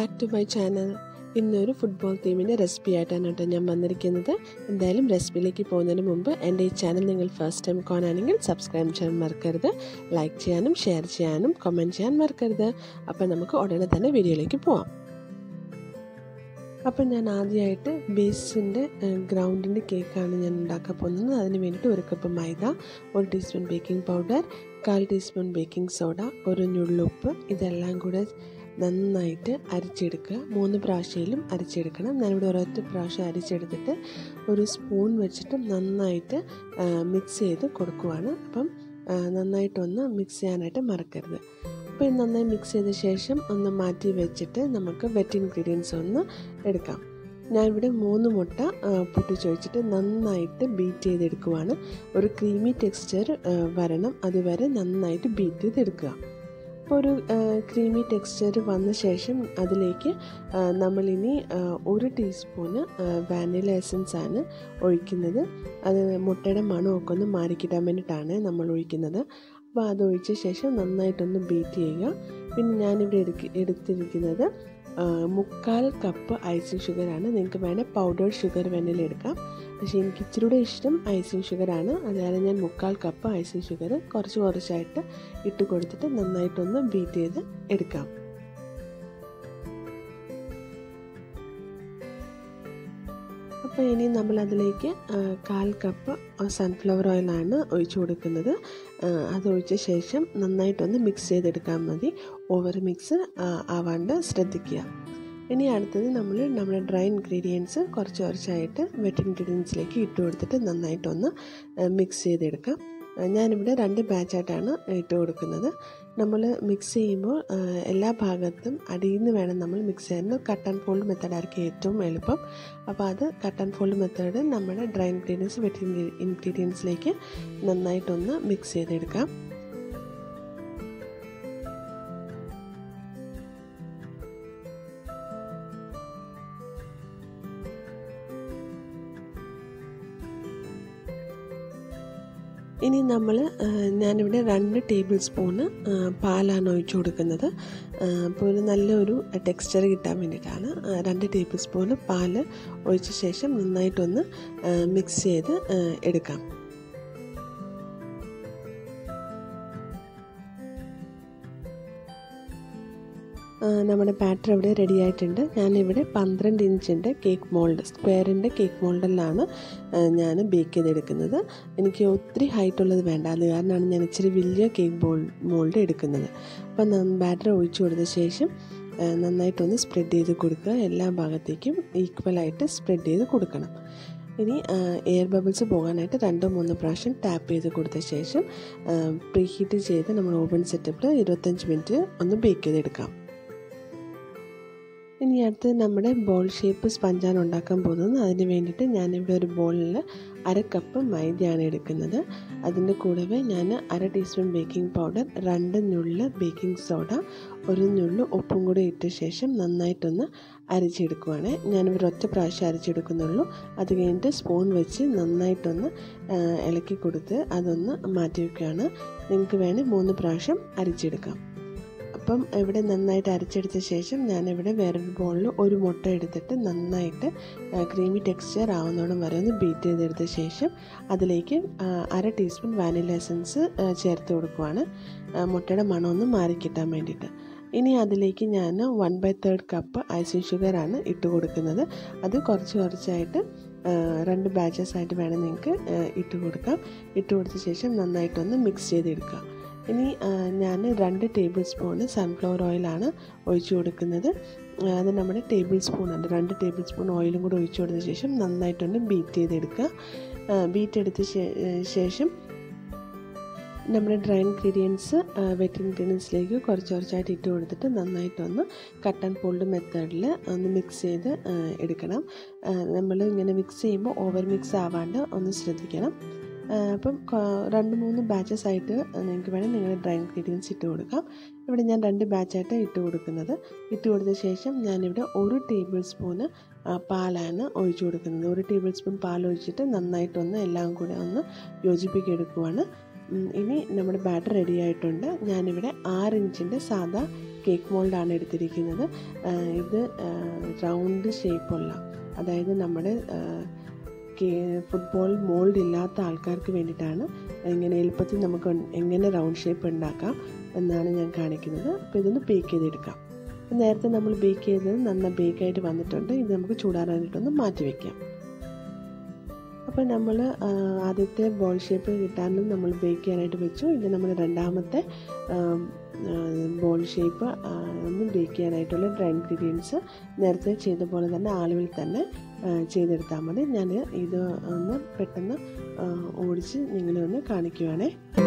Back to my channel. ഇന്നൊരു football ടീമിൻ്റെ recipe ആയിട്ടാണ് കേട്ടോ ഞാൻ വന്നിരിക്കുന്നത്. എന്തായാലും റെസിപ്പിയിലേക്ക് പോകുന്നതിന് മുമ്പ് എൻ്റെ ഈ ചാനൽ നിങ്ങൾ ഫസ്റ്റ് ടൈം കാണുകയാണെങ്കിൽ സബ്സ്ക്രൈബ് ചെയ്യാൻ മറക്കരുത്, ലൈക്ക് ചെയ്യാനും ഷെയർ ചെയ്യാനും കമൻറ്റ് ചെയ്യാൻ മറക്കരുത്. അപ്പോൾ നമുക്ക് ഉടനെ തന്നെ വീഡിയോയിലേക്ക് പോവാം. അപ്പോൾ ഞാൻ ആദ്യമായിട്ട് ബേസിൻ്റെ ഗ്രൗണ്ടിൻ്റെ കേക്കാണ് ഞാൻ ഉണ്ടാക്കാൻ പോകുന്നത്. അതിന് വേണ്ടിയിട്ട് 1 cup maida, 1 teaspoon baking powder, 1/4 teaspoon baking soda, 1 നുള്ളുപ്പ്, ഇതെല്ലാം കൂടെ നന്നായിട്ട് അരിച്ചെടുക്കുക. 3 പ്രാവശ്യയിലും അരിച്ചെടുക്കണം. ഞാനിവിടെ ഒരൊറ്റ പ്രാവശ്യം അരിച്ചെടുത്തിട്ട് ഒരു സ്പൂൺ വെച്ചിട്ട് നന്നായിട്ട് മിക്സ് ചെയ്ത് കൊടുക്കുവാണ്. അപ്പം നന്നായിട്ടൊന്ന് മിക്സ് ചെയ്യാനായിട്ട് മറക്കരുത്. അപ്പോൾ ഇത് നന്നായി മിക്സ് ചെയ്ത ശേഷം ഒന്ന് മാറ്റി വെച്ചിട്ട് നമുക്ക് വെറ്റ് ഇൻഗ്രീഡിയൻസ് ഒന്ന് എടുക്കാം. ഞാനിവിടെ 3 മുട്ട പൊട്ടിച്ചൊഴിച്ചിട്ട് നന്നായിട്ട് ബീറ്റ് ചെയ്തെടുക്കുവാണ്. ഒരു ക്രീമി ടെക്സ്ചർ വരണം, അതുവരെ നന്നായിട്ട് ബീറ്റ് ചെയ്തെടുക്കുക. അപ്പോൾ ഒരു ക്രീമി ടെക്സ്ചർ വന്ന ശേഷം അതിലേക്ക് നമ്മളിനി 1 ടീസ്പൂണ് വാനില എസൻസ് ആണ് ഒഴിക്കുന്നത്. അത് മുട്ടയുടെ മണമൊക്കെ ഒന്ന് മാറിക്കിട്ടാൻ വേണ്ടിയിട്ടാണ് നമ്മൾ ഒഴിക്കുന്നത്. അപ്പോൾ അതൊഴിച്ച ശേഷം നന്നായിട്ടൊന്ന് ബീറ്റ് ചെയ്യുക. പിന്നെ ഞാനിവിടെ എടുത്തിരിക്കുന്നത് 1/4 കപ്പ് ഐസിങ് ഷുഗറാണ്. നിങ്ങൾക്ക് വേണേൽ പൗഡേർഡ് ഷുഗർ വേണമെങ്കിൽ എടുക്കാം. പക്ഷേ എനിക്ക് ഇച്ചിരി കൂടെ ഇഷ്ടം ഐസിങ് ഷുഗറാണ്. അതായത് ഞാൻ 1/4 കപ്പ് ഐസിങ് ഷുഗർ കുറച്ചായിട്ട് ഇട്ട് കൊടുത്തിട്ട് നന്നായിട്ടൊന്ന് ബീറ്റ് ചെയ്ത് എടുക്കാം. അപ്പോൾ ഇനി നമ്മളതിലേക്ക് 1/4 കപ്പ് സൺഫ്ലവർ ഓയിലാണ് ഒഴിച്ചു കൊടുക്കുന്നത്. അതൊഴിച്ച ശേഷം നന്നായിട്ടൊന്ന് മിക്സ് ചെയ്തെടുക്കാൻ മതി. ഓവർ മിക്സ് ആവാണ്ട് ശ്രദ്ധിക്കുക. ഇനി അടുത്തത് നമ്മുടെ ഡ്രൈ ഇൻഗ്രീഡിയൻസ് കുറച്ചായിട്ട് വെറ്റ് ഇൻഗ്രീഡിയൻസിലേക്ക് ഇട്ട് കൊടുത്തിട്ട് നന്നായിട്ടൊന്ന് മിക്സ് ചെയ്തെടുക്കാം. ഞാനിവിടെ 2 ബാച്ചായിട്ടാണ് ഇട്ട് കൊടുക്കുന്നത്. നമ്മൾ മിക്സ് ചെയ്യുമ്പോൾ എല്ലാ ഭാഗത്തും അടിയിൽ നിന്ന് വേണം നമ്മൾ മിക്സ് ചെയ്യാൻ. കട്ട് ആൻഡ് ഫോൾഡ് മെത്തേഡായിരിക്കും ഏറ്റവും എളുപ്പം. അപ്പോൾ അത് കട്ട് ആൻഡ് ഫോൾഡ് മെത്തേഡ് നമ്മുടെ ഡ്രൈ ഇൻഗ്രീഡിയൻസ് വെറ്റ് ഇൻഗ്രീഡിയൻസിലേക്ക് നന്നായിട്ടൊന്ന് മിക്സ് ചെയ്തെടുക്കാം. ഇനി ഞാനിവിടെ 2 ടേബിൾ സ്പൂണ് പാലാണ് ഒഴിച്ചു കൊടുക്കുന്നത്. അപ്പോൾ ഒരു നല്ലൊരു ടെക്സ്ചർ കിട്ടാൻ വേണ്ടിയിട്ടാണ് 2 ടേബിൾ സ്പൂണ് പാല് ഒഴിച്ച ശേഷം നന്നായിട്ടൊന്ന് മിക്സ് ചെയ്ത് എടുക്കാം. നമ്മുടെ ബാറ്റർ ഇവിടെ റെഡി ആയിട്ടുണ്ട്. ഞാനിവിടെ 12 ഇഞ്ചിൻ്റെ കേക്ക് മോൾഡ്, സ്ക്വയറിൻ്റെ കേക്ക് മോൾഡിലാണ് ഞാൻ ബേക്ക് ചെയ്തെടുക്കുന്നത്. എനിക്ക് ഒത്തിരി ഹൈറ്റുള്ളത് വേണ്ട, അത് കാരണമാണ് ഞാൻ ഇച്ചിരി വലിയ കേക്ക് മോൾഡ് എടുക്കുന്നത്. അപ്പം ബാറ്റർ ഒഴിച്ചു കൊടുത്ത ശേഷം നന്നായിട്ടൊന്ന് സ്പ്രെഡ് ചെയ്ത് കൊടുക്കുക. എല്ലാ ഭാഗത്തേക്കും ഈക്വലായിട്ട് സ്പ്രെഡ് ചെയ്ത് കൊടുക്കണം. ഇനി എയർ ബബിൾസ് പോകാനായിട്ട് 2-3 പ്രാവശ്യം ടാപ്പ് ചെയ്ത് കൊടുത്ത ശേഷം പ്രീ ഹീറ്റ് ചെയ്ത് നമ്മൾ ഓവൻ സെറ്റപ്പിൽ 25 മിനിറ്റ് ഒന്ന് ബേക്ക് ചെയ്തെടുക്കാം. ഇനി അടുത്ത് നമ്മുടെ ബോൾ ഷേപ്പ് സ്പഞ്ചാണ് ഉണ്ടാക്കാൻ പോകുന്നത്. അതിന് വേണ്ടിയിട്ട് ഞാനിവിടെ ഒരു ബോളിൽ 1/2 കപ്പ് മൈദയാണ് എടുക്കുന്നത്. അതിൻ്റെ കൂടവേ ഞാൻ 1/2 ടീസ്പൂൺ ബേക്കിംഗ് പൗഡർ, 2 നുള്ള് ബേക്കിംഗ് സോഡ, 1 നുള്ള് ഉപ്പും കൂടി ഇട്ട ശേഷം നന്നായിട്ടൊന്ന് അരിച്ചെടുക്കുവാണ്. ഞാനിവിടെ ഒറ്റ പ്രാവശ്യം അരിച്ചെടുക്കുന്നുള്ളൂ. അത് കഴിഞ്ഞിട്ട് സ്പൂൺ വെച്ച് നന്നായിട്ടൊന്ന് ഇളക്കി കൊടുത്ത് അതൊന്ന് മാറ്റി വയ്ക്കുകയാണ്. നിങ്ങൾക്ക് വേണേൽ 3 പ്രാവശ്യം അരിച്ചെടുക്കാം. അപ്പം ഇവിടെ നന്നായിട്ട് അരച്ചെടുത്ത ശേഷം ഞാനിവിടെ വേറൊരു ബോളിൽ 1 മുട്ട എടുത്തിട്ട് നന്നായിട്ട് ക്രീമി ടെക്സ്ചർ ആവുന്നോളം വരെ ഒന്ന് ബീറ്റ് ചെയ്തെടുത്ത ശേഷം അതിലേക്ക് 1/2 ടീസ്പൂൺ വാനില എസൻസ് ചേർത്ത് കൊടുക്കുവാണ്, മുട്ടയുടെ മണമൊന്ന് മാറിക്കിട്ടാൻ വേണ്ടിയിട്ട്. ഇനി അതിലേക്ക് ഞാൻ 1/3 കപ്പ് ഐസിങ് ഷുഗറാണ് ഇട്ട് കൊടുക്കുന്നത്. അത് കുറച്ചായിട്ട് 2 ബാച്ചസ് ആയിട്ട് വേണം നിങ്ങൾക്ക് ഇട്ട് കൊടുക്കാം. ഇട്ട് കൊടുത്ത ശേഷം നന്നായിട്ടൊന്ന് മിക്സ് ചെയ്തെടുക്കുക. ഇനി ഞാൻ 2 ടേബിൾ സ്പൂണ് സൺഫ്ലവർ ഓയിലാണ് ഒഴിച്ചു കൊടുക്കുന്നത്. അത് നമ്മുടെ ടേബിൾ സ്പൂണുണ്ട്. 2 ടേബിൾ സ്പൂൺ ഓയിലും കൂടി ഒഴിച്ചു കൊടുത്ത ശേഷം നന്നായിട്ടൊന്ന് ബീറ്റ് ചെയ്തെടുക്കുക. ബീറ്റ് എടുത്ത ശേഷം നമ്മുടെ ഡ്രൈ ഇൻഗ്രീഡിയൻസ് വെറ്റ് ഇൻഗ്രീഡിയൻസിലേക്ക് കുറച്ചായിട്ട് ഇട്ട് കൊടുത്തിട്ട് നന്നായിട്ടൊന്ന് കട്ട് ആൻഡ് ഫോൾഡ് മെത്തേഡിൽ ഒന്ന് മിക്സ് ചെയ്ത് എടുക്കണം. നമ്മൾ ഇങ്ങനെ മിക്സ് ചെയ്യുമ്പോൾ ഓവർ മിക്സ് ആവാണ്ട് ഒന്ന് ശ്രദ്ധിക്കണം. അപ്പം 2-3 ബാച്ചസ് ആയിട്ട് നിങ്ങൾക്ക് വേണേൽ നിങ്ങളുടെ ഡ്രൈ ഇൻഗ്രീഡിയൻസ് ഇട്ട് കൊടുക്കാം. ഇവിടെ ഞാൻ 2 ബാച്ചായിട്ട് ഇട്ട് കൊടുക്കുന്നത്. ഇട്ട് കൊടുത്ത ശേഷം ഞാനിവിടെ 1 ടേബിൾ സ്പൂണ് പാലാണ് ഒഴിച്ചു കൊടുക്കുന്നത്. 1 ടേബിൾ സ്പൂൺ പാൽ ഒഴിച്ചിട്ട് നന്നായിട്ടൊന്ന് എല്ലാം കൂടെ ഒന്ന് യോജിപ്പിച്ചെടുക്കുവാണ്. ഇനി നമ്മുടെ ബാറ്റർ റെഡി ആയിട്ടുണ്ട്. ഞാനിവിടെ 6 ഇഞ്ചിൻ്റെ സാധാ കേക്ക് മോൾഡാണ് എടുത്തിരിക്കുന്നത്. ഇത് റൗണ്ട് ഷേപ്പുള്ള, അതായത് നമ്മുടെ ഫുട്ബോൾ മോൾഡ് ഇല്ലാത്ത ആൾക്കാർക്ക് വേണ്ടിയിട്ടാണ്. ഇങ്ങനെ എളുപ്പത്തിൽ നമുക്ക് എങ്ങനെ റൗണ്ട് ഷേപ്പ് ഉണ്ടാക്കാം എന്നാണ് ഞാൻ കാണിക്കുന്നത്. അപ്പോൾ ഇതൊന്ന് ബേക്ക് ചെയ്തെടുക്കാം. നേരത്തെ നമ്മൾ ബേക്ക് ചെയ്തത് നന്നായി ബേക്കായിട്ട് വന്നിട്ടുണ്ട്. ഇത് നമുക്ക് ചൂടാറാനായിട്ടൊന്ന് മാറ്റി വയ്ക്കാം. അപ്പോൾ നമ്മൾ ആദ്യത്തെ ബോൾ ഷേപ്പ് കിട്ടാനും നമ്മൾ ബേക്ക് ചെയ്യാനായിട്ട് വെച്ചു. ഇത് നമ്മൾ രണ്ടാമത്തെ ബോൾ ഷേപ്പ് ഒന്ന് ബേക്ക് ചെയ്യാനായിട്ടുള്ള ഡ്രൈ ഇൻഗ്രീഡിയൻസ് നേരത്തെ ചെയ്ത പോലെ തന്നെ അളവിൽ തന്നെ ചെയ്തെടുത്താൽ മതി. ഞാൻ ഇത് ഒന്ന് പെട്ടെന്ന് ഓടിച്ച് നിങ്ങളെ ഒന്ന് കാണിക്കുവാണേ.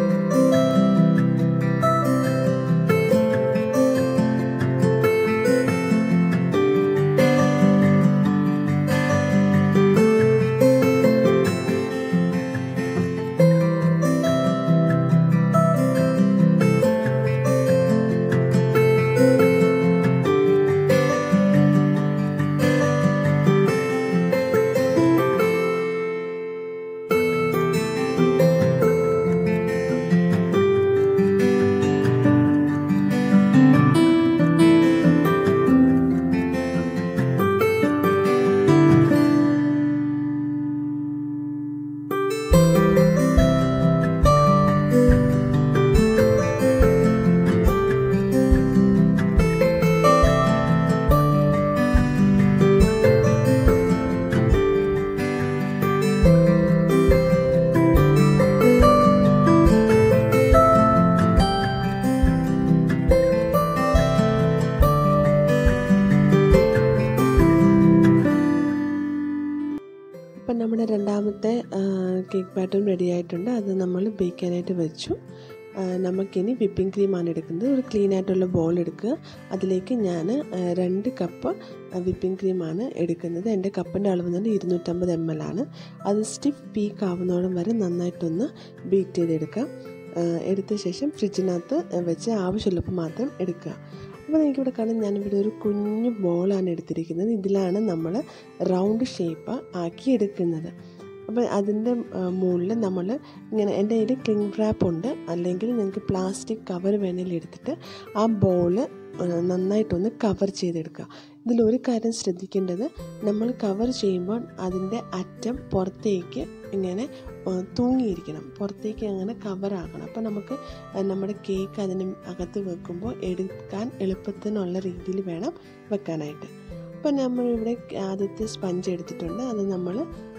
അപ്പം നമ്മുടെ രണ്ടാമത്തെ കേക്ക് പാറ്റേൺ റെഡി ആയിട്ടുണ്ട്. അത് നമ്മൾ ബേക്ക് ചെയ്യാനായിട്ട് വെച്ചു. നമുക്കിനി വിപ്പിംഗ് ക്രീമാണ് എടുക്കുന്നത്. ഒരു ക്ലീൻ ആയിട്ടുള്ള ബോൾ എടുക്കുക. അതിലേക്ക് ഞാൻ 2 കപ്പ് വിപ്പിംഗ് ക്രീമാണ് എടുക്കുന്നത്. എൻ്റെ കപ്പിൻ്റെ അളവ് തന്നെ 250 ml ആണ്. അത് സ്റ്റിഫ് പീക്ക് ആവുന്നോളം വരെ നന്നായിട്ടൊന്ന് ബീറ്റ് ചെയ്തെടുക്കാം. എടുത്ത ശേഷം ഫ്രിഡ്ജിനകത്ത് വെച്ച് ആവശ്യമുള്ളപ്പോൾ മാത്രം എടുക്കുക. അപ്പോൾ എനിക്കിവിടെ കാണാൻ ഞാനിവിടെ ഒരു കുഞ്ഞു ബോളാണ് എടുത്തിരിക്കുന്നത്. ഇതിലാണ് നമ്മൾ റൗണ്ട് ഷേപ്പ് ആക്കി എടുക്കുന്നത്. അപ്പോൾ അതിൻ്റെ മുകളിൽ നമ്മൾ ഇങ്ങനെ, എൻ്റെ കയ്യിൽ ക്ലിംഗ് റാപ്പ് ഉണ്ട്, അല്ലെങ്കിൽ നിങ്ങൾക്ക് പ്ലാസ്റ്റിക് കവർ വേണമെങ്കിൽ എടുത്തിട്ട് ആ ബോൾ നന്നായിട്ടൊന്ന് കവർ ചെയ്തെടുക്കുക. ഇതിലൊരു കാര്യം ശ്രദ്ധിക്കേണ്ടത്, നമ്മൾ കവർ ചെയ്യുമ്പോൾ അതിൻ്റെ അറ്റം പുറത്തേക്ക് ഇങ്ങനെ തൂങ്ങിയിരിക്കണം, പുറത്തേക്ക് അങ്ങനെ കവറാക്കണം. അപ്പോൾ നമുക്ക് നമ്മുടെ കേക്ക് അതിന് അകത്ത് വെക്കുമ്പോൾ എടുക്കാൻ എളുപ്പത്തിനുള്ള രീതിയിൽ വേണം വെക്കാനായിട്ട്. അപ്പോൾ നമ്മളിവിടെ ആദ്യത്തെ സ്പഞ്ച് എടുത്തിട്ടുണ്ട്. അത് നമ്മൾ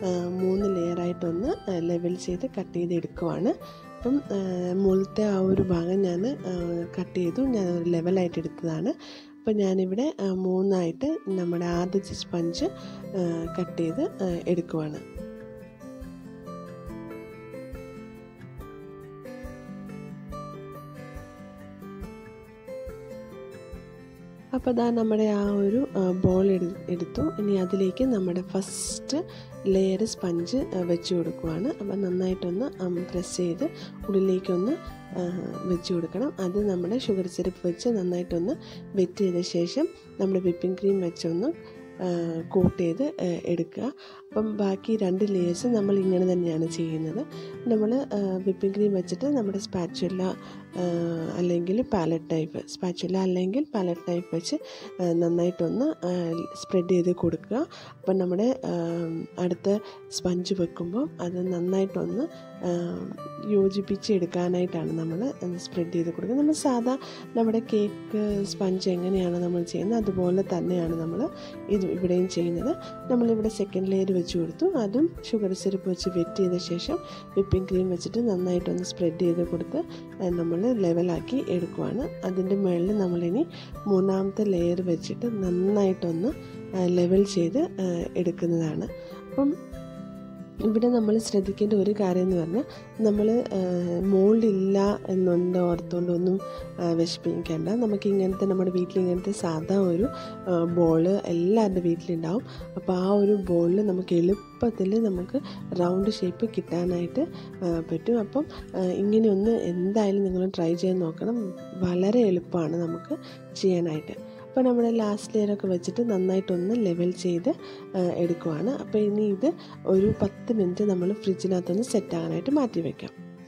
3 ലെയറായിട്ടൊന്ന് ലെവൽ ചെയ്ത് കട്ട് ചെയ്തെടുക്കുവാണ്. അപ്പം മുകളിലത്തെ ആ ഒരു ഭാഗം ഞാൻ കട്ട് ചെയ്തു, ഞാൻ ഒരു ലെവലായിട്ട് എടുത്തതാണ്. അപ്പോൾ ഞാനിവിടെ 3ആയിട്ട് നമ്മുടെ ആദ്യത്തെ സ്പഞ്ച് കട്ട് ചെയ്ത് എടുക്കുവാണ്. അപ്പോൾ ഇതാ നമ്മുടെ ആ ഒരു ബോൾ എടുത്തു. ഇനി അതിലേക്ക് നമ്മുടെ ഫസ്റ്റ് ലെയർ സ്പഞ്ച് വെച്ച് കൊടുക്കുവാണ്. അപ്പോൾ നന്നായിട്ടൊന്ന് പ്രസ് ചെയ്ത് ഉള്ളിലേക്കൊന്ന് വെച്ച് കൊടുക്കണം. അത് നമ്മുടെ ഷുഗർ സിറപ്പ് വെച്ച് നന്നായിട്ടൊന്ന് വെറ്റ് ചെയ്ത ശേഷം നമ്മുടെ വിപ്പിംഗ് ക്രീം വെച്ചൊന്ന് കോട്ട് ചെയ്ത് എടുക്കുക. അപ്പം ബാക്കി 2 ലെയേഴ്സ് നമ്മൾ ഇങ്ങനെ തന്നെയാണ് ചെയ്യുന്നത്. നമ്മൾ വിപ്പിംഗ് ക്രീം വെച്ചിട്ട് നമ്മുടെ സ്പാച്ചുല അല്ലെങ്കിൽ പാലറ്റ് ടൈപ്പ് വെച്ച് നന്നായിട്ടൊന്ന് സ്പ്രെഡ് ചെയ്ത് കൊടുക്കുക. അപ്പം നമ്മുടെ അടുത്ത സ്പഞ്ച് വെക്കുമ്പോൾ അത് നന്നായിട്ടൊന്ന് യോജിപ്പിച്ച് എടുക്കാനായിട്ടാണ് നമ്മൾ സ്പ്രെഡ് ചെയ്ത് കൊടുക്കുന്നത്. നമ്മൾ സാധാ നമ്മുടെ കേക്ക് സ്പഞ്ച് എങ്ങനെയാണ് നമ്മൾ ചെയ്യുന്നത് അതുപോലെ തന്നെയാണ് നമ്മൾ ഇവിടെയും ചെയ്യുന്നത്. നമ്മളിവിടെ സെക്കൻഡ് ലെയർ വെച്ച് കൊടുത്തു. അതും ഷുഗർ സിറപ്പ് വെച്ച് വെറ്റ് ചെയ്ത ശേഷം വിപ്പിംഗ് ക്രീം വെച്ചിട്ട് നന്നായിട്ടൊന്ന് സ്പ്രെഡ് ചെയ്ത് കൊടുത്ത് നമ്മൾ ലെവലാക്കി എടുക്കുവാണ്. അതിൻ്റെ മുകളിൽ നമ്മളിനി 3ാമത്തെ ലെയർ വെച്ചിട്ട് നന്നായിട്ടൊന്ന് ലെവൽ ചെയ്ത് എടുക്കുന്നതാണ്. അപ്പം ഇവിടെ നമ്മൾ ശ്രദ്ധിക്കേണ്ട ഒരു കാര്യം എന്ന് പറഞ്ഞാൽ, നമ്മൾ മോൾഡ് ഇല്ല എന്നുണ്ട് ഓർത്തുകൊണ്ടൊന്നും വിഷമിക്കേണ്ട. നമുക്ക് ഇങ്ങനത്തെ നമ്മുടെ വീട്ടിൽ ഇങ്ങനത്തെ സാധാ ഒരു ബോള് എല്ലാവരുടെ വീട്ടിലുണ്ടാവും. അപ്പോൾ ആ ഒരു ബോളിൽ നമുക്ക് എളുപ്പത്തിൽ നമുക്ക് റൗണ്ട് ഷേപ്പ് കിട്ടാനായിട്ട് പറ്റും. അപ്പം ഇങ്ങനെയൊന്ന് എന്തായാലും നിങ്ങൾ ട്രൈ ചെയ്ത് നോക്കണം. വളരെ എളുപ്പമാണ് നമുക്ക് ചെയ്യാനായിട്ട്. അപ്പോൾ നമ്മുടെ ലാസ്റ്റ് ലെയറൊക്കെ വെച്ചിട്ട് നന്നായിട്ടൊന്ന് ലെവൽ ചെയ്ത് എടുക്കുവാണ്. അപ്പോൾ ഇനി ഇത് ഒരു 10 മിനിറ്റ് നമ്മൾ ഫ്രിഡ്ജിനകത്തൊന്ന് സെറ്റാകാനായിട്ട് മാറ്റി വയ്ക്കാം.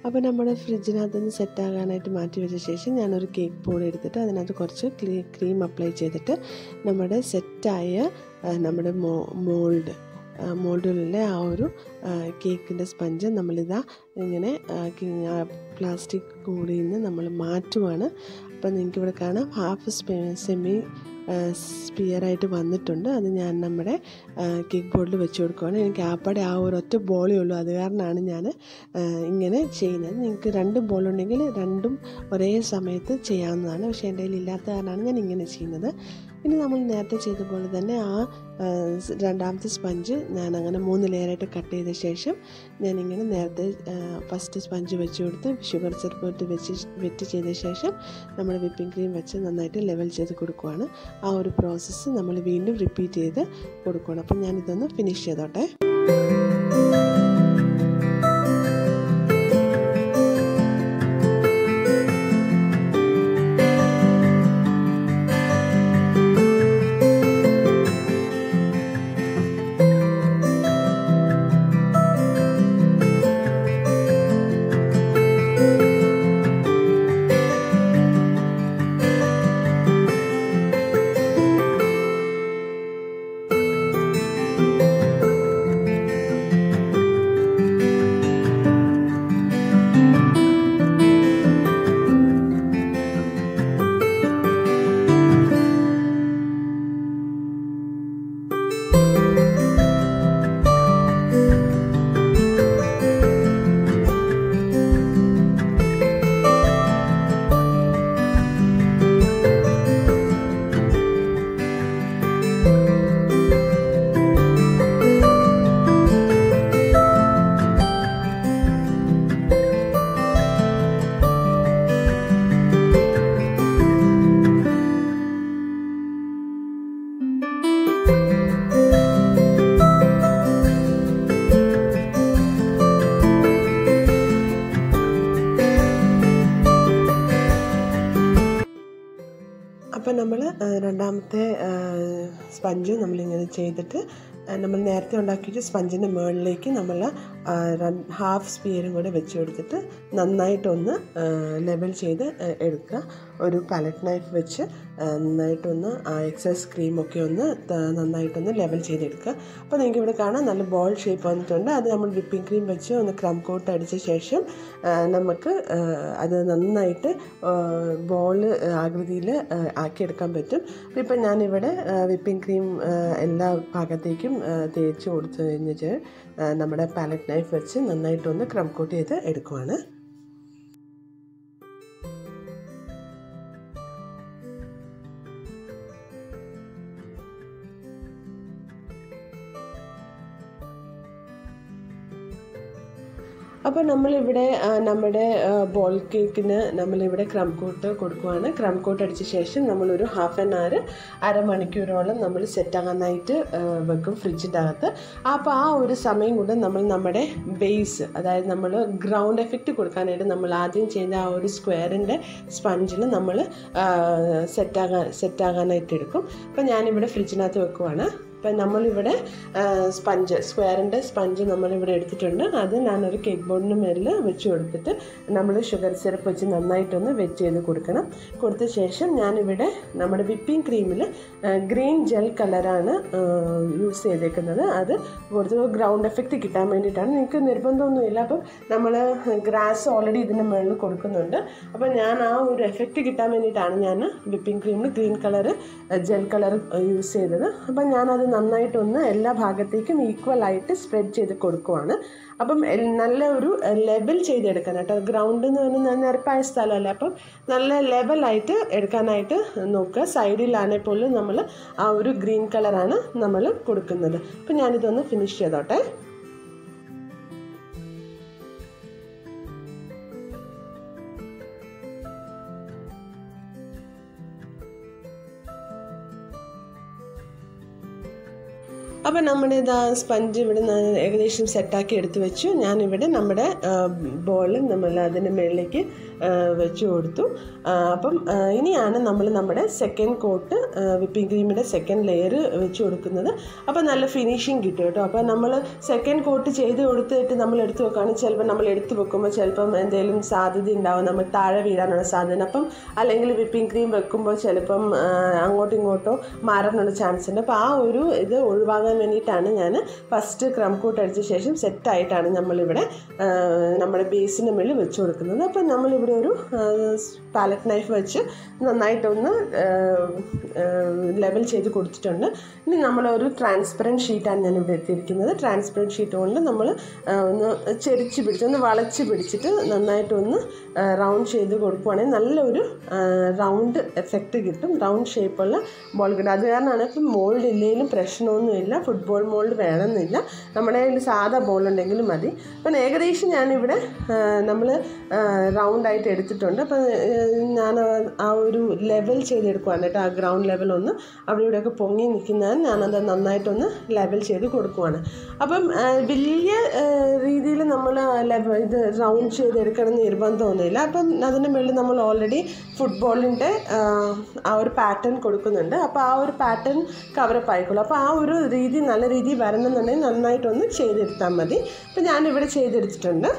അപ്പോൾ നമ്മുടെ ഫ്രിഡ്ജിനകത്തുനിന്ന് സെറ്റാകാനായിട്ട് മാറ്റി വെച്ച ശേഷം ഞാനൊരു കേക്ക് ബോർഡ് എടുത്തിട്ട് അതിനകത്ത് കുറച്ച് ക്രീം അപ്ലൈ ചെയ്തിട്ട് നമ്മുടെ സെറ്റായ നമ്മുടെ മോൾഡിലെ ആ ഒരു കേക്കിൻ്റെ സ്പഞ്ച് നമ്മളിതാ ഇങ്ങനെ പ്ലാസ്റ്റിക് കൂടിയിൽ നിന്ന് നമ്മൾ മാറ്റുവാണ്. അപ്പോൾ നിങ്ങൾക്കിവിടെ കാണാം ഹാഫ് സെമി സ്പിയറായിട്ട് വന്നിട്ടുണ്ട്. അത് ഞാൻ നമ്മുടെ കേക്ക് ബോർഡിൽ വെച്ച് കൊടുക്കുകയാണ്. എനിക്ക് ആപ്പാടെ ആ ഒരൊറ്റ ബോളേ ഉള്ളൂ, അത് കാരണമാണ് ഞാൻ ഇങ്ങനെ ചെയ്യുന്നത്. നിങ്ങൾക്ക് 2 ബോളുണ്ടെങ്കിൽ 2ഉം ഒരേ സമയത്ത് ചെയ്യാവുന്നതാണ്. പക്ഷേ എൻ്റെ കയ്യിൽ ഇല്ലാത്ത കാരണമാണ് ഞാൻ ഇങ്ങനെ ചെയ്യുന്നത്. ഇനി നമ്മൾ നേരത്തെ ചെയ്ത പോലെ തന്നെ ആ രണ്ടാമത്തെ സ്പഞ്ച് ഞാൻ അങ്ങനെ 3 ലെയറായിട്ട് കട്ട് ചെയ്ത ശേഷം ഞാനിങ്ങനെ നേരത്തെ ഫസ്റ്റ് സ്പഞ്ച് വെച്ച് കൊടുത്ത് ഷുഗർ സിറപ്പ് ഇട്ട് വെറ്റ് ചെയ്ത ശേഷം നമ്മൾ വിപ്പിംഗ് ക്രീം വെച്ച് നന്നായിട്ട് ലെവൽ ചെയ്ത് കൊടുക്കുകയാണ്. ആ ഒരു പ്രോസസ്സ് നമ്മൾ വീണ്ടും റിപ്പീറ്റ് ചെയ്ത് കൊടുക്കുകയാണ്. അപ്പം ഞാനിതൊന്ന് ഫിനിഷ് ചെയ്തോട്ടെ. അപ്പോൾ നമ്മൾ രണ്ടാമത്തെ സ്പഞ്ച് നമ്മളിങ്ങനെ ചെയ്തിട്ട് നമ്മൾ നേരത്തെ ഉണ്ടാക്കിയിട്ട് സ്പഞ്ചിൻ്റെ മുകളിലേക്ക് നമ്മൾ ഹാഫ് സ്പിയറും കൂടെ വെച്ച് കൊടുത്തിട്ട് നന്നായിട്ടൊന്ന് ലെവൽ ചെയ്ത് എടുക്കുക. ഒരു പാലറ്റ് നൈഫ് വെച്ച് നന്നായിട്ടൊന്ന് ആ എക്സസ് ക്രീമൊക്കെ ഒന്ന് നന്നായിട്ടൊന്ന് ലെവൽ ചെയ്തെടുക്കുക. അപ്പോൾ നിങ്ങൾക്ക് ഇവിടെ കാണാം നല്ല ബോൾ ഷേപ്പ് വന്നിട്ടുണ്ട്. അത് നമ്മൾ വിപ്പിംഗ് ക്രീം വെച്ച് ഒന്ന് ക്രം കോട്ട് അടിച്ച ശേഷം നമുക്ക് അത് നന്നായിട്ട് ബോൾ ആകൃതിയിൽ ആക്കിയെടുക്കാൻ പറ്റും. അപ്പോൾ ഇപ്പം ഞാനിവിടെ വിപ്പിംഗ് ക്രീം എല്ലാ ഭാഗത്തേക്കും തേച്ച് കൊടുത്തു കഴിഞ്ഞിട്ട് നമ്മുടെ പാലറ്റ് നൈഫ് വെച്ച് നന്നായിട്ടൊന്ന് ക്രം കോട്ട് ചെയ്ത് എടുക്കുവാണ്. അപ്പോൾ നമ്മളിവിടെ നമ്മുടെ ബോൾ കേക്കിന് നമ്മളിവിടെ ക്രം കോട്ട് കൊടുക്കുകയാണ്. ക്രം കോട്ട് അടിച്ച ശേഷം നമ്മളൊരു ഹാഫ് ആൻ അവർ അരമണിക്കൂറോളം നമ്മൾ സെറ്റാകാനായിട്ട് വെക്കും ഫ്രിഡ്ജിൻ്റെ അകത്ത്. അപ്പോൾ ആ ഒരു സമയം കൊണ്ട് നമ്മൾ നമ്മുടെ ബേസ്, അതായത് നമ്മൾ ഗ്രൗണ്ട് എഫക്റ്റ് കൊടുക്കാനായിട്ട് നമ്മൾ ആദ്യം ചെയ്ത ആ ഒരു സ്ക്വയറിൻ്റെ സ്പഞ്ചിൽ നമ്മൾ സെറ്റാകാനായിട്ട് എടുക്കും. അപ്പോൾ ഞാനിവിടെ ഫ്രിഡ്ജിനകത്ത് വെക്കുവാണ്. അപ്പം നമ്മളിവിടെ സ്ക്വയറിൻ്റെ സ്പഞ്ച് നമ്മളിവിടെ എടുത്തിട്ടുണ്ട്. അത് ഞാനൊരു കേക്ക് ബോർഡിന് മേലിൽ വെച്ച് കൊടുത്തിട്ട് നമ്മൾ ഷുഗർ സിറപ്പ് വെച്ച് നന്നായിട്ടൊന്ന് വെറ്റ് ചെയ്ത് കൊടുക്കണം. കൊടുത്ത ശേഷം ഞാനിവിടെ നമ്മുടെ വിപ്പിംഗ് ക്രീമിൽ ഗ്രീൻ ജെൽ കളറാണ് യൂസ് ചെയ്തേക്കുന്നത്. അത് കുറച്ച് ഗ്രൗണ്ട് എഫക്റ്റ് കിട്ടാൻ വേണ്ടിയിട്ടാണ്. നിങ്ങൾക്ക് നിർബന്ധമൊന്നുമില്ല. അപ്പം നമ്മൾ ഗ്രാസ് ഓൾറെഡി ഇതിൻ്റെ മുകളിൽ കൊടുക്കുന്നുണ്ട്. അപ്പം ഞാൻ ആ ഒരു എഫക്റ്റ് കിട്ടാൻ വേണ്ടിയിട്ടാണ് ഞാൻ വിപ്പിംഗ് ക്രീമിൽ green colour gel colour use ചെയ്തത്. അപ്പം ഞാനത് നന്നായിട്ടൊന്ന് എല്ലാ ഭാഗത്തേക്കും ഈക്വലായിട്ട് സ്പ്രെഡ് ചെയ്ത് കൊടുക്കുവാണ്. അപ്പം നല്ല ഒരു ലെവൽ ചെയ്തെടുക്കാൻ കേട്ടോ. ഗ്രൗണ്ട് എന്ന് പറഞ്ഞാൽ നിരപ്പായ സ്ഥലമല്ല. അപ്പം നല്ല ലെവലായിട്ട് എടുക്കാനായിട്ട് നോക്കുക. സൈഡിലാണെങ്കിൽ പോലും നമ്മൾ ആ ഒരു ഗ്രീൻ കളറാണ് നമ്മൾ കൊടുക്കുന്നത്. അപ്പം ഞാനിതൊന്ന് ഫിനിഷ് ചെയ്തോട്ടെ. അപ്പോൾ നമ്മുടെ ഇതാ സ്പഞ്ച് ഇവിടെ ഏകദേശം സെറ്റാക്കി എടുത്ത് വെച്ചു. ഞാനിവിടെ നമ്മുടെ ബോൾ നമ്മൾ അതിൻ്റെ മുകളിലേക്ക് വെച്ച് കൊടുത്തു. അപ്പം ഇനിയാണ് നമ്മൾ നമ്മുടെ സെക്കൻഡ് കോട്ട് വിപ്പിംഗ് ക്രീമിൻ്റെ സെക്കൻഡ് ലെയർ വെച്ച് കൊടുക്കുന്നത്. അപ്പോൾ നല്ല ഫിനിഷിങ് കിട്ടും കേട്ടോ. അപ്പോൾ നമ്മൾ സെക്കൻഡ് കോട്ട് ചെയ്ത് കൊടുത്തിട്ട് നമ്മൾ എടുത്ത് വെക്കുകയാണെങ്കിൽ ചിലപ്പോൾ നമ്മൾ എടുത്ത് വെക്കുമ്പോൾ ചിലപ്പം എന്തെങ്കിലും സാധ്യത ഉണ്ടാവും, നമ്മൾ താഴെ വീഴാനുള്ള സാധ്യത. അപ്പം അല്ലെങ്കിൽ വിപ്പിംഗ് ക്രീം വെക്കുമ്പോൾ ചിലപ്പം അങ്ങോട്ടും ഇങ്ങോട്ടോ മാറാനുള്ള ചാൻസ് ഉണ്ട്. അപ്പോൾ ആ ഒരു ഇത് ഒഴിവാകാൻ വേണ്ടിയിട്ടാണ് ഞാൻ ഫസ്റ്റ് ക്രം കോട്ട് അടിച്ച ശേഷം സെറ്റായിട്ടാണ് നമ്മളിവിടെ നമ്മുടെ ബേസിന് മുകളിൽ വെച്ച് കൊടുക്കുന്നത്. അപ്പം നമ്മളിവിടെ ഒരു പാലറ്റ് നൈഫ് വെച്ച് നന്നായിട്ടൊന്ന് ലെവൽ ചെയ്ത് കൊടുത്തിട്ടുണ്ട്. ഇനി നമ്മളൊരു ട്രാൻസ്പെറൻറ്റ് ഷീറ്റാണ് ഞാനിവിടെ എത്തിയിരിക്കുന്നത്. ട്രാൻസ്പെറൻറ്റ് ഷീറ്റ് കൊണ്ട് നമ്മൾ ഒന്ന് ചെരിച്ച് പിടിച്ച് ഒന്ന് വളച്ച് പിടിച്ചിട്ട് നന്നായിട്ടൊന്ന് റൗണ്ട് ചെയ്ത് കൊടുക്കുകയാണെങ്കിൽ നല്ലൊരു റൗണ്ട് എഫക്റ്റ് കിട്ടും, റൗണ്ട് ഷേപ്പുള്ള ബോൾ കിട്ടും. അത് കാരണമാണ് ഇപ്പം മോൾഡ് ഇല്ലെങ്കിലും പ്രശ്നമൊന്നുമില്ല, ഫുട്ബോൾ മോൾഡ് വേണമെന്നില്ല, നമ്മുടെ കയ്യിൽ സാധാ ബോൾ ഉണ്ടെങ്കിലും മതി. അപ്പം ഏകദേശം ഞാനിവിടെ നമ്മൾ റൗണ്ടായിട്ട് എടുത്തിട്ടുണ്ട്. അപ്പം ഞാൻ ആ ഒരു ലെവൽ ചെയ്തെടുക്കുകയാണ് കേട്ടോ. ആ ഗ്രൗണ്ട് ലെവൽ ഒന്ന് അവിടെ ഇവിടെയൊക്കെ പൊങ്ങി നിൽക്കുന്നതാണ്, ഞാനത് നന്നായിട്ടൊന്ന് ലെവൽ ചെയ്ത് കൊടുക്കുവാണ്. അപ്പം വലിയ രീതിയിൽ നമ്മൾ ഇത് റൗണ്ട് ചെയ്തെടുക്കണം എന്ന് നിർബന്ധമൊന്നുമില്ല. അപ്പം അതിൻ്റെ മുകളിൽ നമ്മൾ ഓൾറെഡി ഫുട്ബോളിൻ്റെ ആ ഒരു പാറ്റേൺ കൊടുക്കുന്നുണ്ട്. അപ്പോൾ ആ ഒരു പാറ്റേൺ കവറപ്പ് ആയിക്കോളും. അപ്പോൾ ആ ഒരു രീതി നല്ല രീതിയിൽ വരണമെന്നുണ്ടെങ്കിൽ നന്നായിട്ടൊന്ന് ചെയ്തെടുത്താൽ മതി. അപ്പം ഞാനിവിടെ ചെയ്തെടുത്തിട്ടുണ്ട്.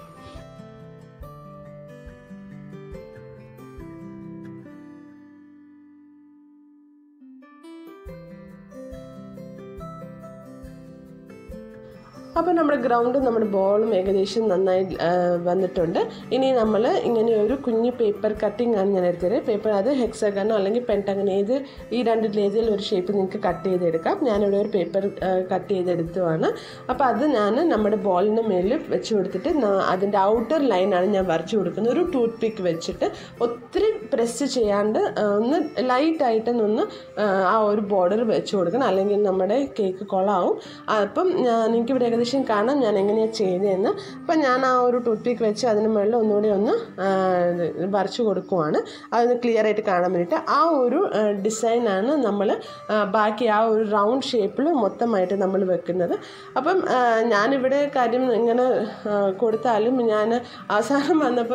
അപ്പോൾ നമ്മുടെ ഗ്രൗണ്ടും നമ്മുടെ ബോളും ഏകദേശം നന്നായി വന്നിട്ടുണ്ട്. ഇനി നമ്മൾ ഇങ്ങനെ ഒരു കുഞ്ഞ് പേപ്പർ കട്ടിംഗ് ആണ് ഞാൻ എടുത്തത്. പേപ്പർ അത് ഹെക്സഗണോ അല്ലെങ്കിൽ പെൻറ്റഗൺ ഈ രണ്ട് ലേതിൽ ഒരു ഷേപ്പ് നിങ്ങൾക്ക് കട്ട് ചെയ്തെടുക്കാം. ഞാനിവിടെ ഒരു പേപ്പർ കട്ട് ചെയ്തെടുത്തതാണ്. അപ്പോൾ അത് ഞാൻ നമ്മുടെ ബോളിന് മേലിൽ വെച്ച് കൊടുത്തിട്ട് അതിൻ്റെ ഔട്ടർ ലൈനാണ് ഞാൻ വരച്ച് കൊടുക്കുന്നത്. ഒരു ടൂത്ത് പിക്ക് വെച്ചിട്ട് ഒത്തിരി പ്രസ് ചെയ്യാണ്ട് ഒന്ന് ലൈറ്റായിട്ടൊന്ന് ആ ഒരു ബോർഡർ വെച്ച് കൊടുക്കണം, അല്ലെങ്കിൽ നമ്മുടെ കേക്ക് കൊളാവും. അപ്പം എനിക്കിവിടെ ഏകദേശം കാണാം ഞാൻ എങ്ങനെയാണ് ചെയ്തതെന്ന്. അപ്പം ഞാൻ ആ ഒരു ടൂത്ത് പിക്ക് വെച്ച് അതിന് മുകളിൽ ഒന്നുകൂടി ഒന്ന് വരച്ച് കൊടുക്കുവാണ്, അതൊന്ന് ക്ലിയർ ആയിട്ട് കാണാൻ വേണ്ടിയിട്ട്. ആ ഒരു ഡിസൈനാണ് നമ്മൾ ബാക്കി ആ ഒരു റൗണ്ട് ഷേപ്പിൽ മൊത്തമായിട്ട് നമ്മൾ വെക്കുന്നത്. അപ്പം ഞാനിവിടെ കാര്യം ഇങ്ങനെ കൊടുത്താലും ഞാൻ അവസാനം വന്നപ്പോൾ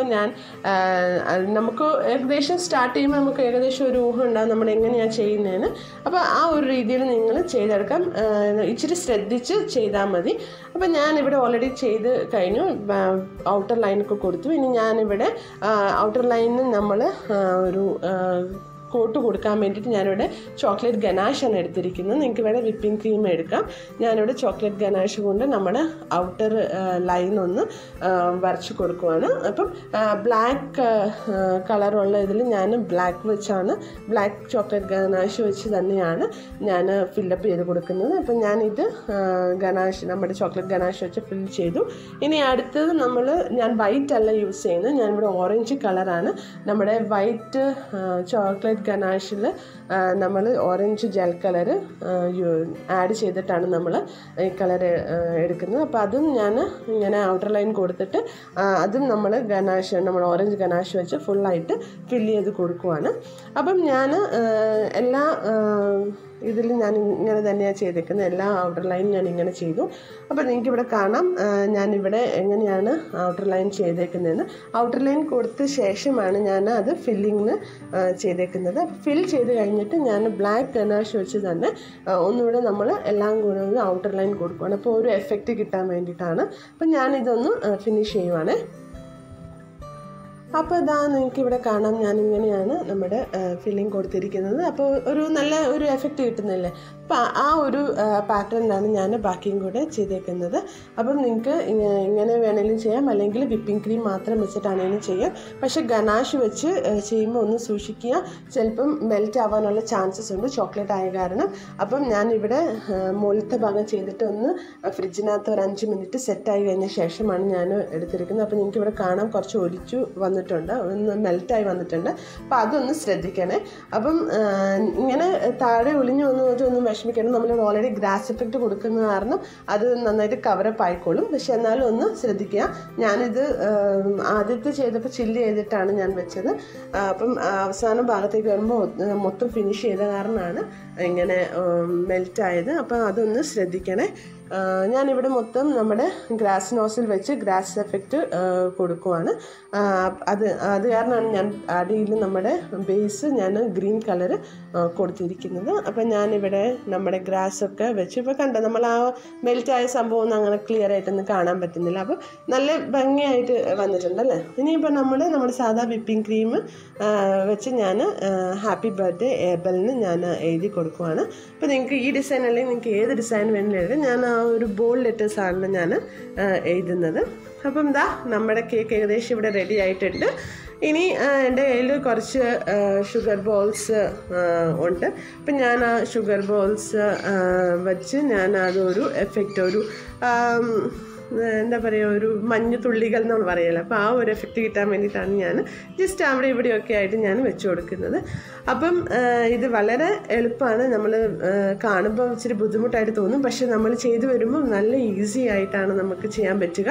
നമുക്ക് ഏകദേശം സ്റ്റാർട്ട് ചെയ്യുമ്പോൾ നമുക്ക് ഏകദേശം ഒരു ഊഹം ഉണ്ടാകും നമ്മൾ എങ്ങനെയാണ് ചെയ്യുന്നതെന്ന്. അപ്പോൾ ആ ഒരു രീതിയിൽ നിങ്ങൾ ചെയ്തെടുക്കാം, ഇച്ചിരി ശ്രദ്ധിച്ച് ചെയ്താൽ മതി. അപ്പം ഞാനിവിടെ ഓൾറെഡി ചെയ്ത് കഴിഞ്ഞു, ഔട്ടർ ലൈനൊക്കെ കൊടുത്തു. ഇനി ഞാനിവിടെ ഔട്ടർ ലൈനിൽ നമ്മൾ ഒരു കോട്ട് കൊടുക്കാൻ വേണ്ടിയിട്ട് ഞാനിവിടെ ചോക്ലേറ്റ് ഗനാഷാണ് എടുത്തിരിക്കുന്നത്. നിങ്ങൾക്ക് ഇവിടെ വിപ്പിംഗ് ക്രീം എടുക്കാം. ഞാനിവിടെ ചോക്ലേറ്റ് ഗനാഷ് കൊണ്ട് നമ്മുടെ ഔട്ടർ ലൈൻ ഒന്ന് വരച്ച് കൊടുക്കുവാണ്. അപ്പം ബ്ലാക്ക് കളറുള്ള ഇതിൽ ഞാൻ ബ്ലാക്ക് ചോക്ലേറ്റ് ഗനാഷ് വെച്ച് തന്നെയാണ് ഞാൻ ഫില്ലപ്പ് ചെയ്ത് കൊടുക്കുന്നത്. അപ്പം ഞാനിത് നമ്മുടെ ചോക്ലേറ്റ് ഗനാഷ് വെച്ച് ഫിൽ ചെയ്തു. ഇനി അടുത്തത് ഞാൻ വൈറ്റ് അല്ല യൂസ് ചെയ്യുന്നത്, ഞാനിവിടെ ഓറഞ്ച് കളറാണ്. നമ്മുടെ വൈറ്റ് ചോക്ലേറ്റ് ഗനാഷിൽ നമ്മൾ ഓറഞ്ച് ജെൽ കളർ ആഡ് ചെയ്തിട്ടാണ് നമ്മൾ ഈ കളർ എടുക്കുന്നത്. അപ്പോൾ അതും ഞാൻ ഇങ്ങനെ ഔട്ടർ ലൈൻ കൊടുത്തിട്ട് അതും നമ്മൾ ഓറഞ്ച് ഗനാഷ് വെച്ച് ഫുള്ളായിട്ട് ഫില്ല് ചെയ്ത് കൊടുക്കുവാണ്. അപ്പം ഞാൻ എല്ലാ ഇതിൽ ഞാൻ ഇങ്ങനെ തന്നെയാണ് ചെയ്തേക്കുന്നത്, എല്ലാ ഔട്ടർ ലൈൻ ഞാൻ ഇങ്ങനെ ചെയ്തു. അപ്പോൾ നിങ്ങൾക്കിവിടെ കാണാം ഞാനിവിടെ എങ്ങനെയാണ് ഔട്ടർ ലൈൻ ചെയ്തേക്കുന്നതെന്ന്. ഔട്ടർ ലൈൻ കൊടുത്ത ശേഷമാണ് ഞാൻ അത് ഫില്ലിങ്ങിന് ചെയ്തേക്കുന്നത്. ഫിൽ ചെയ്ത് കഴിഞ്ഞിട്ട് ഞാൻ ബ്ലാക്ക് ഗനാഷ് വെച്ച് തന്നെ ഒന്നുകൂടെ നമ്മൾ എല്ലാം കൂടെ ഒരു ഔട്ടർ ലൈൻ കൊടുക്കുകയാണ്. അപ്പോൾ ഒരു എഫക്റ്റ് കിട്ടാൻ വേണ്ടിയിട്ടാണ്. അപ്പം ഞാനിതൊന്ന് ഫിനിഷ് ചെയ്യുവാണ്. അപ്പോൾ ഇതാ നിങ്ങൾക്കിവിടെ കാണാം ഞാനിങ്ങനെയാണ് നമ്മുടെ ഫില്ലിങ് കൊടുത്തിരിക്കുന്നത്. അപ്പോൾ നല്ല ഒരു എഫക്റ്റ് കിട്ടുന്നില്ലേ. അപ്പോൾ ആ ഒരു പാറ്റേണിലാണ് ഞാൻ ബാക്കിയും കൂടെ ചെയ്തേക്കുന്നത്. അപ്പം നിങ്ങൾക്ക് ഇങ്ങനെ വേണമെങ്കിലും ചെയ്യാം, അല്ലെങ്കിൽ വിപ്പിംഗ് ക്രീം മാത്രം വെച്ചിട്ടാണെങ്കിലും ചെയ്യാം. പക്ഷേ ഗനാഷ് വെച്ച് ചെയ്യുമ്പോൾ ഒന്ന് സൂക്ഷിക്കുക, ചിലപ്പം മെൽറ്റ് ആവാനുള്ള ചാൻസസ് ഉണ്ട് ചോക്ലേറ്റ് ആയ കാരണം. അപ്പം ഞാനിവിടെ മുകളിലത്തെ ഭാഗം ചെയ്തിട്ട് ഒന്ന് ഫ്രിഡ്ജിനകത്ത് ഒരു 5 മിനിറ്റ് സെറ്റായി കഴിഞ്ഞ ശേഷമാണ് ഞാൻ എടുത്തിരിക്കുന്നത്. അപ്പോൾ നിങ്ങൾക്കിവിടെ കാണാം കുറച്ച് ഒലിച്ചു വന്നിട്ടുണ്ട്, ഒന്ന് മെൽറ്റായി വന്നിട്ടുണ്ട്. അപ്പോൾ അതൊന്ന് ശ്രദ്ധിക്കണേ. അപ്പം ഇങ്ങനെ താഴെ ഒളിഞ്ഞു വന്നതൊന്നും വിഷമിക്കണം, നമ്മളിവിടെ ഓൾറെഡി ഗ്രാസ് എഫക്റ്റ് കൊടുക്കുന്ന കാരണം അത് നന്നായിട്ട് കവറപ്പ് ആയിക്കോളും. പക്ഷെ എന്നാലും ഒന്ന് ശ്രദ്ധിക്കുക. ഞാനിത് ആദ്യത്തെ ചെയ്തപ്പോൾ ചില്ല് ചെയ്തിട്ടാണ് ഞാൻ വെച്ചത്. അപ്പം അവസാന ഭാഗത്തേക്ക് വരുമ്പോൾ മൊത്തം ഫിനിഷ് ചെയ്ത കാരണമാണ് ഇങ്ങനെ മെൽറ്റായത്. അപ്പം അതൊന്ന് ശ്രദ്ധിക്കണേ. ഞാനിവിടെ മൊത്തം നമ്മുടെ ഗ്രാസ് നോസിൽ വെച്ച് ഗ്രാസ് എഫക്റ്റ് കൊടുക്കുവാണ്. അത് കാരണമാണ് ഞാൻ അടിയിൽ നമ്മുടെ ബേസ് ഞാൻ ഗ്രീൻ കളർ കൊടുത്തിരിക്കുന്നത്. അപ്പം ഞാനിവിടെ നമ്മുടെ ഗ്രാസൊക്കെ വെച്ച് ഇപ്പോൾ കണ്ടോ, നമ്മൾ ആ മെൽറ്റായ സംഭവം ഒന്നും അങ്ങനെ ക്ലിയർ ആയിട്ടൊന്നും കാണാൻ പറ്റുന്നില്ല. അപ്പോൾ നല്ല ഭംഗിയായിട്ട് വന്നിട്ടുണ്ടല്ലേ. ഇനിയിപ്പോൾ നമ്മുടെ സാധാ വിപ്പിംഗ് ക്രീം വെച്ച് ഞാൻ ഹാപ്പി ബർത്ത്ഡേ ഏബലിന് ഞാൻ എഴുതി കൊടുക്കുവാണ്. അപ്പോൾ നിങ്ങൾക്ക് ഈ ഡിസൈൻ അല്ലെങ്കിൽ നിങ്ങൾക്ക് ഏത് ഡിസൈൻ വേണമെങ്കിലും ഞാൻ ഒരു ബോൾഡ് ലെറ്റേഴ്സാണ് ഞാൻ എഴുതുന്നത്. അപ്പം ഇതാ നമ്മുടെ കേക്ക് ഏകദേശം ഇവിടെ റെഡി ആയിട്ടുണ്ട്. ഇനി എൻ്റെ കയ്യിൽ കുറച്ച് ഷുഗർ ബോൾസ് ഉണ്ട്. അപ്പം ഞാൻ ആ ഷുഗർ ബോൾസ് വച്ച് ഞാൻ അതൊരു എഫക്റ്റ്, ഒരു എന്താ പറയുക, ഒരു മഞ്ഞ് തുള്ളികൾ എന്ന് പറയുമല്ലോ, അപ്പോൾ ആ ഒരു എഫക്റ്റ് കിട്ടാൻ വേണ്ടിയിട്ടാണ് ഞാൻ ജസ്റ്റ് അവിടെ ഇവിടെയൊക്കെ ആയിട്ട് ഞാൻ വെച്ച് കൊടുക്കുന്നത്. അപ്പം ഇത് വളരെ എളുപ്പമാണ്. നമ്മൾ കാണുമ്പോൾ ഇച്ചിരി ബുദ്ധിമുട്ടായിട്ട് തോന്നും, പക്ഷെ നമ്മൾ ചെയ്തു വരുമ്പോൾ നല്ല ഈസി ആയിട്ടാണ് നമുക്ക് ചെയ്യാൻ പറ്റുക.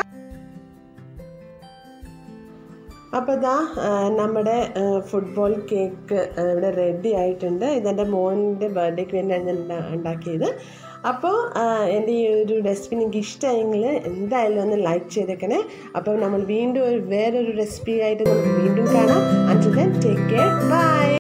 അപ്പോൾ ഇതാ നമ്മുടെ ഫുട്ബോൾ കേക്ക് ഇവിടെ റെഡി ആയിട്ടുണ്ട്. ഇതെൻ്റെ മോൻ്റെ ബർത്ത്ഡേക്ക് വേണ്ടിയാണ് ഞാൻ ഉണ്ടാക്കിയത്. അപ്പോൾ എൻ്റെ ഈ ഒരു റെസിപ്പി നിങ്ങൾക്ക് ഇഷ്ടമായെങ്കിൽ എന്തായാലും ഒന്ന് ലൈക്ക് ചെയ്തേക്കണേ. അപ്പോൾ നമ്മൾ വീണ്ടും വേറൊരു റെസിപ്പി ആയിട്ട് നമുക്ക് വീണ്ടും കാണാം. Until then, take care. Bye.